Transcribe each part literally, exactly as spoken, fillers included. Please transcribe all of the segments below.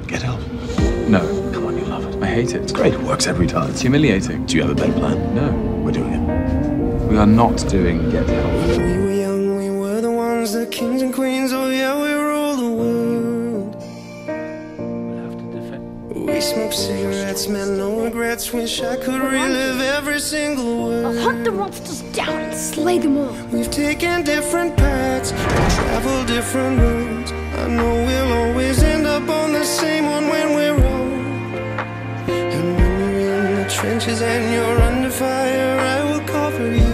Get help. No. Come on, you love it. I hate it. It's great. It works every time. It's humiliating. Do you have a better plan? No. We're doing it. We are not doing Get Help. We were young, we were the ones, the kings and queens. Oh yeah, we rule the world. We'll have to defend. We smoke cigarettes, man, no regrets. Wish I could relive every single word. I'll hunt the monsters down and slay them all. We've taken different paths and traveled different roads. I know we'll always end up on the same one when we're old. And when you're in the trenches and you're under fire, I will cover you.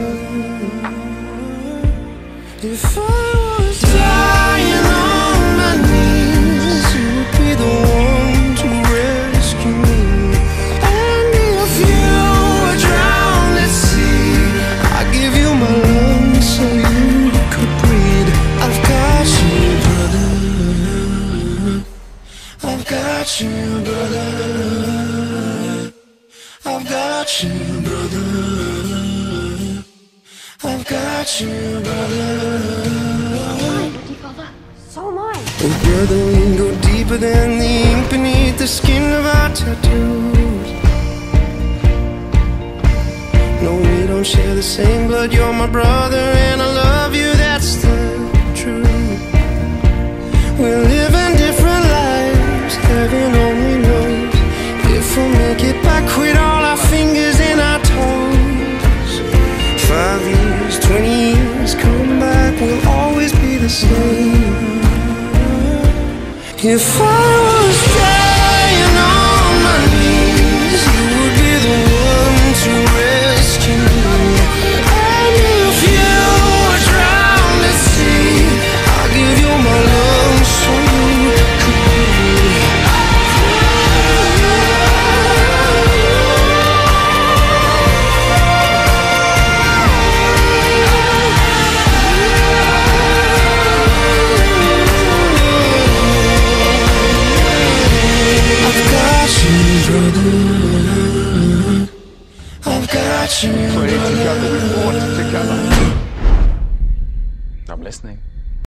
If I was dying on my knees, you would be the one to rescue me. And if you were drowned at sea, I'd give you my lungs so you could breathe. I've got you, brother. I've got you, brother. I've got you, brother. I've got you, brother. So am I. Oh, brother, we go deeper than the ink beneath the skin of our tattoos. No, we don't share the same blood. You're my brother, and I love you. That's the truth. We're living different lives. Heaven only knows if we'll make it back with all our fingers and our toes. Five years, twenty years, come back, we'll always be the same. If I was dying on my knees, you would be the one to rescue me. And if you were drowned at sea, I'll give you my lungs so you could breathe. I've got you, Put it brother. together, we fought together. I'm listening.